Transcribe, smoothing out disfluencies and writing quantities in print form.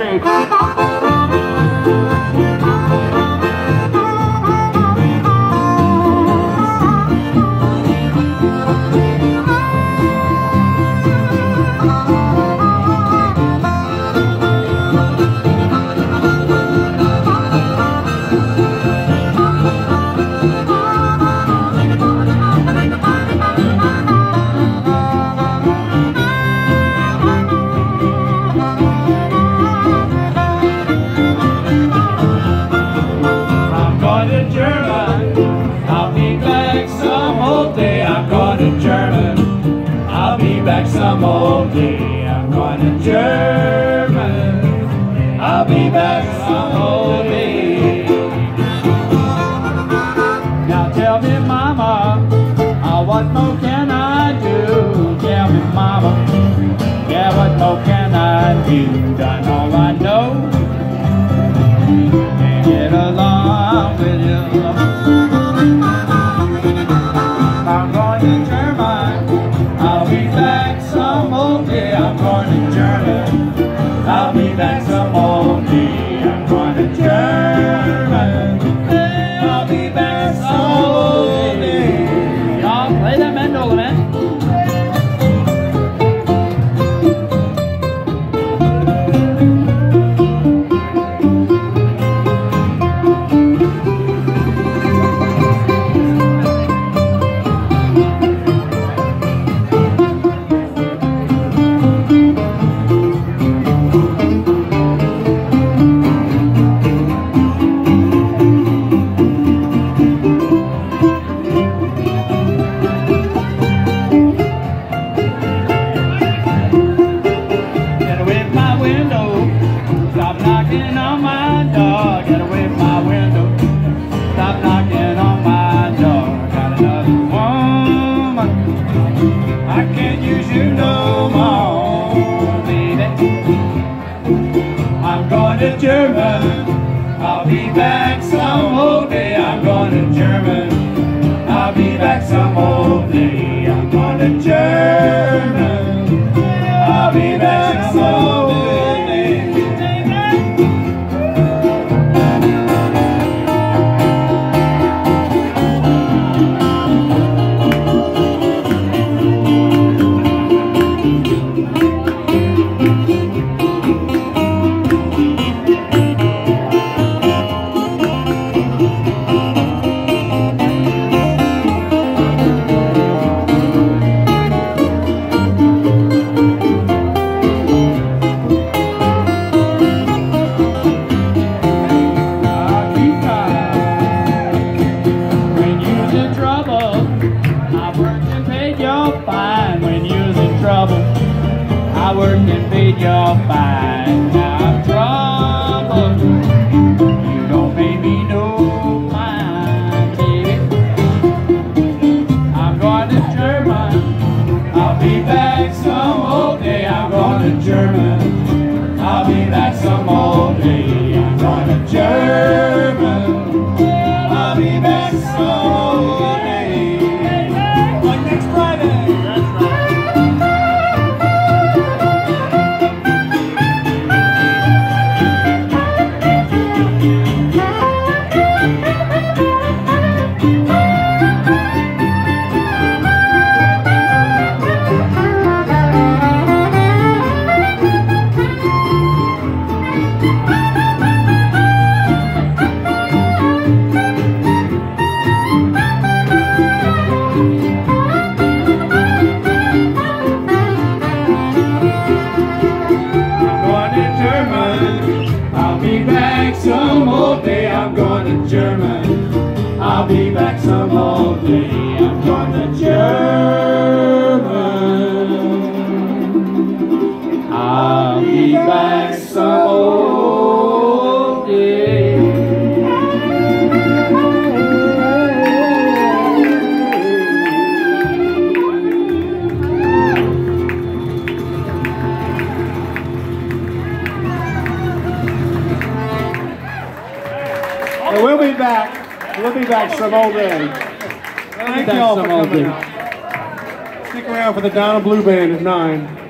States. Some old day, I'm going to German. I'll be back some old day. Now tell me, mama, what more can I do? Tell me, mama, yeah, what more can I do? Done all I know, and get along with you. I'm going to German. I'll be back some old day, I'm going to German. I'll be back some old day, I'm going to German. I'll be back some old day. Y'all play that mandola, man. German, I'll be back some old day, I'm going to German. I'll be back some old day, I'm going to German. I'll be back some old day. I worked and paid your fine. Now I'm troubled. You don't pay me no mind, baby. I'm going to German. I'll be back some old day. I'm going to German. I'll be back some old day. I'm going to German. I'll be back some old day. Like next Friday. Some old day, I'm going to German. I'll be back some old day, I'm going to German. I'll be back some old day. We'll be back. We'll be back some old day. Thank you all for coming out. Stick around for the Donna Blue Band at 9.